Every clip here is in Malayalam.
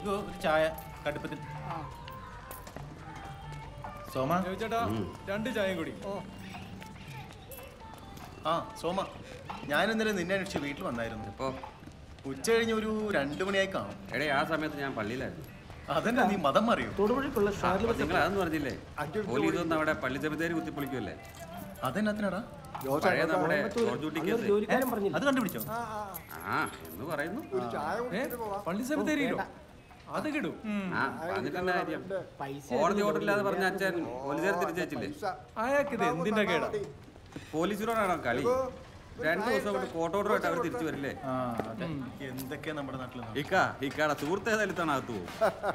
എനിക്ക് ഒരു ചായ കടുപ്പത്തിൽ. സോമ ചേട്ടാ 2 ചായയും കൂടി. ആ സോമ, ഞാൻ ഇന്നലെ നിന്നെ അന്വേഷിച്ച് വീട്ടിൽ വന്നായിരുന്നു. ഇപ്പോൾ ഉച്ച കഴിഞ്ഞ് ഒരു 2 മണിയായി കാണും. എടേ ആ സമയത്ത് ഞാൻ പള്ളിയിലായിരുന്നു. അതന്നെ, നീ മതം അറിയോ? നിങ്ങൾ അതൊന്നും പറഞ്ഞില്ലേ? പോലീസ് വന്ന് അവിടെ പള്ളി സെമിത്തേരി കുത്തിപ്പൊളിക്കുമല്ലേ? അതെന്നാത്തിനാടാ? പഴയ നമ്മുടെ അത് കണ്ടുപിടിച്ചോ? ആ എന്ന് പറയുന്നു. പള്ളി സെമിത്തേരിയിലോ? അത് കിടും. കോടതി ഓർഡറില്ലാതെ പറഞ്ഞ അച്ഛൻ പോലീസുകാർ തിരിച്ചേച്ചില്ലേ? അയാൾക്ക് ഇത് എന്തിന്റെ കേടാ? പോലീസിനോടാണോ കളി? 2 ദിവസം കൊണ്ട് കോർട്ട് ഓർഡർ ആയിട്ട് അവർ തിരിച്ചു വരില്ലേ? എന്തൊക്കെയാ നമ്മുടെ നാട്ടിൽ. ഇക്കാടെ സുഹൃത്തെ തലത്താണ് അകത്ത് പോകും.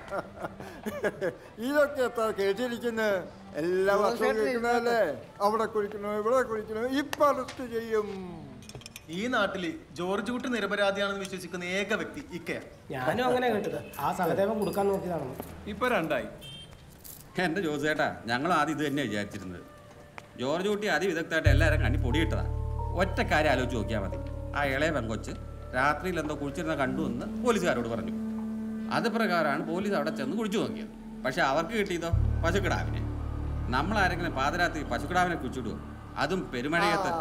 ഇതൊക്കെ എത്ര കേട്ടിരിക്കുന്നത്? എല്ലാ വർഷവും കേൾക്കുന്നതല്ലേ? അവിടെ കുളിക്കണോ ഇവിടെ കുളിക്കണോ, ഇപ്പൊ അറസ്റ്റ് ചെയ്യും. ഈ നാട്ടില് ജോർജ് കുട്ടി നിരപരാധിയാണെന്ന് വിശ്വസിക്കുന്ന ഏക വ്യക്തി ഇക്കയാ. ഞാനും അങ്ങനെ കേട്ടത്. ആ സഹദേവം കൊടുക്കാൻ നോക്കിയതാണ്. ഇപ്പൊ 2 എന്റെ ജോസേട്ടാ, ഞങ്ങൾ ആദ്യം ഇത് തന്നെ വിചാരിച്ചിരുന്നത്. ജോർജ് കുട്ടി അതിവിദഗ്ധമായിട്ട് എല്ലാവരും കണ്ണി പൊടിയിട്ടതാ. ഒറ്റ കാര്യം ആലോചിച്ച് നോക്കിയാൽ മതി. ആ ഇളയ പെങ്കൊച്ച് രാത്രിയിൽ എന്തോ കുളിച്ചിരുന്ന കണ്ടു എന്ന് പോലീസുകാരോട് പറഞ്ഞു. അത് പ്രകാരമാണ് പോലീസ് അവിടെ ചെന്ന് കുളിച്ചു നോക്കിയത്. പക്ഷെ അവർക്ക് കിട്ടിയതോ പശുക്കിടാവിനെ. നമ്മളാരെങ്കിലും പാതിരാത്രി പശുക്കിടാവിനെ കുളിച്ചിടുവോ? അതും പെരുമഴയത്ത്.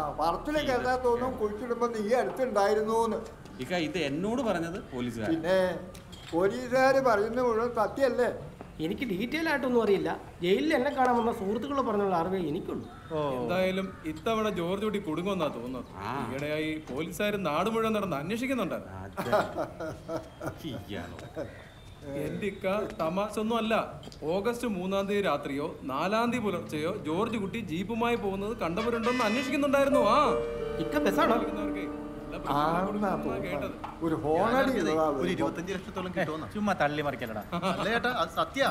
ഇക്ക ഇത് എന്നോട് പറഞ്ഞത് പോലീസുകാർ. പിന്നെ പോലീസുകാര് പറയുന്ന മുഴുവൻ സത്യമല്ലേ? എനിക്ക് ഡീറ്റെയിൽ ആയിട്ടൊന്നും അറിയില്ല. ജയിലിൽ എന്നെ കാണാൻ വന്ന സുഹൃത്തുക്കളെ പറഞ്ഞുള്ള അറിവേ എനിക്കുള്ളൂ. എന്തായാലും ഇത്തവണ ജോർജ് കുട്ടി കുടുങ്ങുമെന്നാ തോന്നുന്നത്. ഈയിടെയായി പോലീസുകാർ നാട് മുഴുവൻ നടന്ന് അന്വേഷിക്കുന്നുണ്ട്. എന്റെ ഇക്ക തമാശ ഒന്നും അല്ല. ഓഗസ്റ്റ് 3-ാം തീയതി രാത്രിയോ 4-ാം തീയതി പുലർച്ചെയോ ജോർജ് കുട്ടി ജീപ്പുമായി പോകുന്നത് കണ്ടവരുണ്ടോന്ന് അന്വേഷിക്കുന്നുണ്ടായിരുന്നു. ആ ഇക്ക ബസ്സാണോ? ഒരു ഹോണടി 25 ലക്ഷത്തോളം കിട്ടുമെന്നാ. ചുമ്മാ തള്ളി മറിക്കലടാ. അല്ല ചേട്ടാ, അത് സത്യ.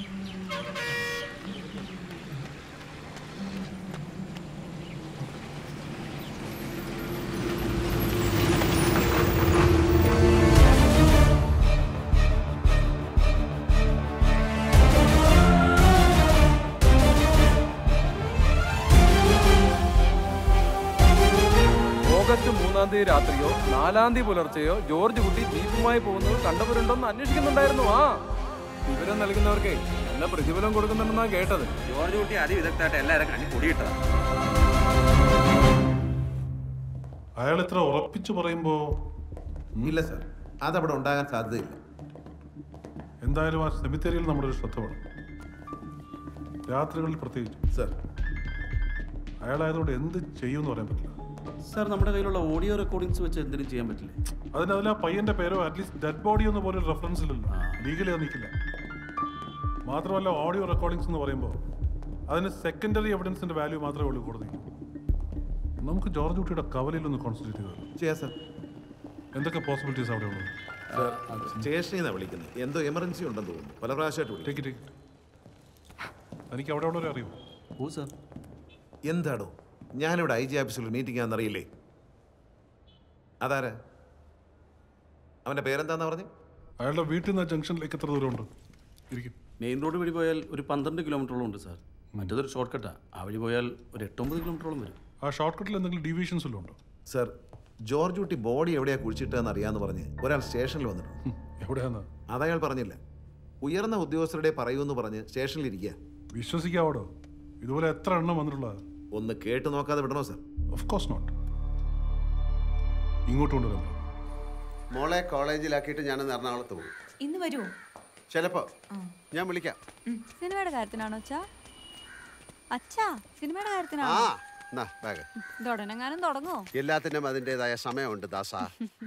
ഓഗസ്റ്റ് 3-ാം തീയതി രാത്രിയോ 4-ാം തീയതി പുലർച്ചെയോ ജോർജ് കുട്ടി ജീപ്പുമായി പോകുന്നത് കണ്ടവരുണ്ടോന്ന് അന്വേഷിക്കുന്നുണ്ടായിരുന്നു. ആ വിവരം നൽകുന്നവർക്ക് നല്ല പ്രതിഫലം കൊടുക്കുന്നുണ്ടെന്നാ കേട്ടത്. ജോർജ് കുട്ടി അതിവിദഗ്ധമായിട്ട് എല്ലാവരും കണ്ണി പൊടിയിട്ടതാ. അയാൾ ഇത്ര ഉറപ്പിച്ചു പറയുമ്പോ ഇല്ല സാർ, അതവിടെ ഉണ്ടാകാൻ സാധ്യതയില്ല. എന്തായാലും ആ സെമിത്തേരിയിൽ നമ്മുടെ ഒരു ശ്രദ്ധ വേണം, രാത്രികളിൽ പ്രത്യേകിച്ച്. സാർ, അയാളായതുകൊണ്ട് എന്ത് ചെയ്യുമെന്ന് പറയാൻ പറ്റില്ല. സാർ, നമ്മുടെ കയ്യിലുള്ള ഓഡിയോ റെക്കോർഡിങ്സ് വെച്ച് എന്തെങ്കിലും ചെയ്യാൻ പറ്റില്ലേ? അതിൽ ആ പയ്യന്റെ പേരോ അറ്റ്ലീസ്റ്റ് ഡെഡ് ബോഡി എന്ന് പോലെ ഒരു റെഫറൻസ് ഇല്ലല്ലോ. ലീഗലി അത് നിൽക്കില്ല. മാത്രമല്ല ഓഡിയോ റെക്കോർഡിങ്സ് എന്ന് പറയുമ്പോൾ അതിന് സെക്കൻഡറി എവിഡൻസിന്റെ വാല്യൂ മാത്രമേ ഉള്ളൂ കോടതി. നമുക്ക് ജോർജ് കുട്ടിയുടെ കവലയിലൊന്ന് കോൺസെൻട്രേറ്റ് ചെയ്താൽ ചെയ്യാം സാർ. എന്തൊക്കെ പോസിബിലിറ്റീസ് അവിടെ ഉള്ളത്? സ്റ്റേഷനിൽ നിന്നാണ് വിളിക്കുന്നത്. എന്തോ എമർജൻസി ഉണ്ടെന്ന് തോന്നുന്നു. പല പ്രാവശ്യമായിട്ട് എനിക്ക് അവിടെ ഉള്ളവരെ അറിയൂ. Oh sir. എന്താടോ, ഞാനിവിടെ IG ഓഫീസിൽ മീറ്റിംഗ് ആണെന്നറിയില്ലേ? അതാരാ? അവൻ്റെ പേരെന്താന്ന് പറഞ്ഞു? അയാളുടെ വീട്ടിൽ നിന്ന് ജംഗ്ഷനിലേക്ക് എത്ര ദൂരമുണ്ട്? മെയിൻ റോഡ് വഴി പോയാൽ ഒരു 12 കിലോമീറ്ററോളം ഉണ്ട് സാർ. മറ്റേതൊരു ഷോർട്ട് കട്ടാണ്. ആ വഴി പോയാൽ ഒരു 8-9 കിലോമീറ്ററോളം വരും. ആ ഷോർട്ട് കട്ടിൽ എന്തെങ്കിലും ഡീവിയേഷൻസ് വല്ലതും ഉണ്ടോ? സാർ, ജോർജ് കുട്ടി ബോഡി എവിടെയാണ് കുഴിച്ചിട്ടതെന്ന് അറിയാമെന്ന് പറഞ്ഞ് ഒരാൾ സ്റ്റേഷനിൽ വന്നിട്ടുണ്ട്. എവിടെയാന്ന്? അതയാൾ പറഞ്ഞില്ല. ഉയർന്ന ഉദ്യോഗസ്ഥരുടെ പറയൂന്ന് പറഞ്ഞ് സ്റ്റേഷനിലിരിക്കുക. വിശ്വസിക്കാവോടോ? ഇതുപോലെ എത്ര എണ്ണം വന്നിട്ടുള്ളത്? ഒന്ന് കേട്ട് നോക്കാതെ വിടണോ സാർ? Of course not. ഇങ്ങോട്ട് കൊണ്ടുവരാം. മോളെ കോളേജിലാക്കിയിട്ട് ഞാനൊന്ന് എറണാകുളത്ത് പോകും. ഇന്ന് വരുമോ? ചിലപ്പോ ഞാൻ വിളിക്കാം. സിനിമയുടെ കാര്യത്തിനാണോ അച്ഛാ? അച്ഛാ, സിനിമയുടെ കാര്യത്തിനാണോ? ബാഗ് തുടങ്ങാനും തുടങ്ങോ? എല്ലാത്തിനും അതിൻ്റെതായ സമയമുണ്ട് ദാസാ.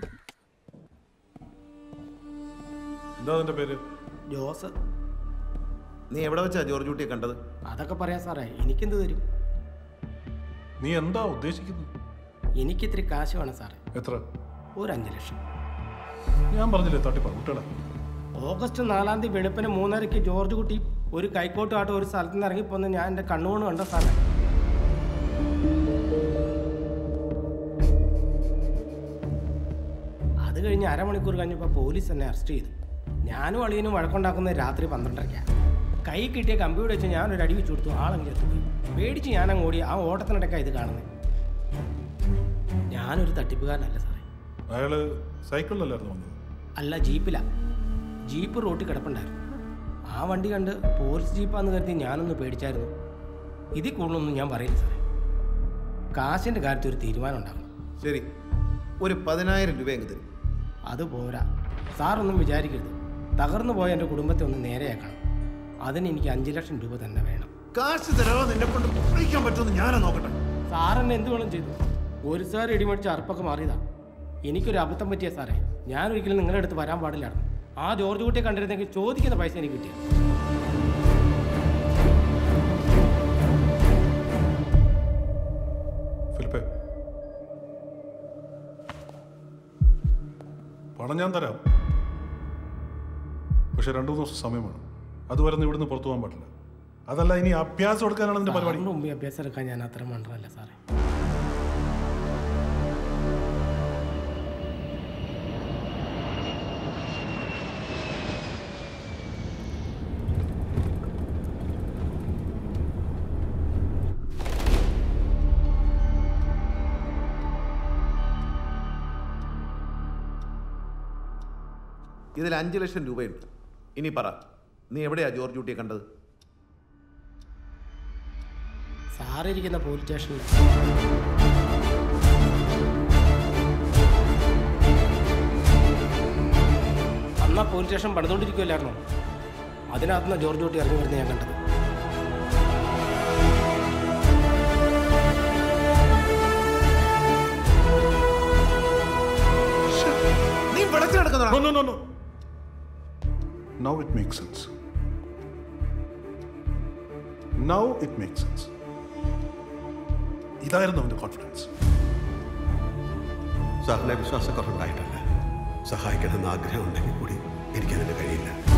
എന്താ അതിന്റെ പേര്? ജോസ്. നീ എവിടെ വെച്ചാ ജോർജ് കുട്ടിയെ കണ്ടത്? അതൊക്കെ പറയാം സാറേ. എനിക്കെന്ത് തരും? നീ എന്താ ഉദ്ദേശിക്കുന്നത്? എനിക്കിത്തിരി കാശ് വേണം സാറേ. എത്ര? ഒരു 5 ലക്ഷം. ഞാൻ പറഞ്ഞില്ലേ തട്ടിപ്പാ കുട്ടികളെ. ഓഗസ്റ്റ് 4-ാം തീയതി വെളുപ്പിന് 3:30-ക്ക് ജോർജ് കുട്ടി ഒരു കൈക്കോട്ടുമായിട്ട് ഒരു സ്ഥലത്ത് നിന്ന് ഇറങ്ങിപ്പോന്ന് ഞാൻ എൻ്റെ കണ്ണുകൊണ്ട് കണ്ട സാറേ. അത് കഴിഞ്ഞ് അരമണിക്കൂർ കഴിഞ്ഞപ്പോൾ പോലീസ് എന്നെ അറസ്റ്റ് ചെയ്തു. ഞാനും അളിയനും വഴക്കുണ്ടാക്കുന്നത് രാത്രി 12:30-ക്കാണ്. കൈ കിട്ടിയ കമ്പ്യൂട്ടർ വെച്ച് ഞാനൊരു അടി വെച്ച് കൊടുത്തു. ആളെങ്കിൽ എത്തുപോയി. പേടിച്ച് ഞാനങ്ങ് ഓടി. ആ ഓട്ടത്തിനിടയ്ക്കാണ് ഇത് കാണുന്നത്. ഞാനൊരു തട്ടിപ്പുകാരനല്ല സാറേ. അയാള് സൈക്കിളിലല്ലായിരുന്നു വന്നത്? അല്ല, ജീപ്പിലാ. ജീപ്പ് റോട്ടിൽ കിടപ്പുണ്ടായിരുന്നു. ആ വണ്ടി കണ്ട് പോലീസ് ജീപ്പാന്ന് കരുതി ഞാനൊന്ന് പേടിച്ചായിരുന്നു. ഇതിൽ കൂടുതലൊന്നും ഞാൻ പറയില്ല സാറേ. കാശിൻ്റെ കാര്യത്തിൽ ഒരു തീരുമാനം ഉണ്ടാക്കണം. ശരി, ഒരു 10,000 രൂപ എങ്കിൽ തരും. അത് പോരാ സാറൊന്നും വിചാരിക്കരുത്. തകർന്നു പോയ എൻ്റെ കുടുംബത്തെ ഒന്ന് നേരെയാക്കണം. അതിന് എനിക്ക് 5 ലക്ഷം രൂപ തന്നെ വേണം. കാശ് തരാമോ നിന്നെ കൊണ്ട് ഉപയോഗിക്കാൻ പറ്റുമെന്ന് ഞാനാ നോക്കട്ടെ. സാറെന്നെ എന്ത് വേണം ചെയ്തു. ഒരു സാർ ഇടിമടിച്ച് അറുപ്പൊക്കെ മാറിയതാ. എനിക്കൊരു അബദ്ധം പറ്റിയ സാറേ. ഞാനൊരിക്കലും നിങ്ങളുടെ അടുത്ത് വരാൻ പാടില്ലായിരുന്നു. ആ ജോർജ് കുട്ടിയെ കണ്ടിരുന്നെങ്കിൽ ചോദിക്കുന്ന പൈസ എനിക്ക് കിട്ടിയ. ഫിലിപ്പേ, പണം ഞാൻ തരാം, പക്ഷെ 2-3 ദിവസം സമയം വേണം. അതുവരെ നീ ഇവിടുന്ന് പുറത്തു പോകാൻ പാടില്ല. അതല്ല, ഇനി അഭ്യാസം എടുക്കാനാണ് നിന്റെ പരിപാടി. മുമ്പ് അഭ്യാസം എടുക്കാൻ ഞാൻ അത്ര മണ്ടല്ല സാറേ. ഇതിൽ 5 ലക്ഷം രൂപയുണ്ട്. ഇനി പറ, നീ എവിടെയാ ജോർജ് കുട്ടിയെ കണ്ടത്? സാറിരിക്കുന്ന പോലീസ് സ്റ്റേഷനിൽ. അന്നാ പോലീസ് സ്റ്റേഷൻ പണിതുകൊണ്ടിരിക്കുമല്ലായിരുന്നോ? അതിനകത്തുനിന്ന് ജോർജ് കുട്ടി ഇറങ്ങി വരുന്നത് ഞാൻ കണ്ടത്. നീ വെളച്ചു കിടക്കുന്നോ? Now it makes sense. Now it makes sense. ഇതായിരുന്നു അവന്റെ കോൺഫിഡൻസ്. സാറിനെ വിശ്വാസക്കുറവുണ്ടായിട്ടല്ല, സഹായിക്കണമെന്ന് ആഗ്രഹം ഉണ്ടെങ്കിൽ കൂടി എനിക്കതിന് കഴിയില്ല.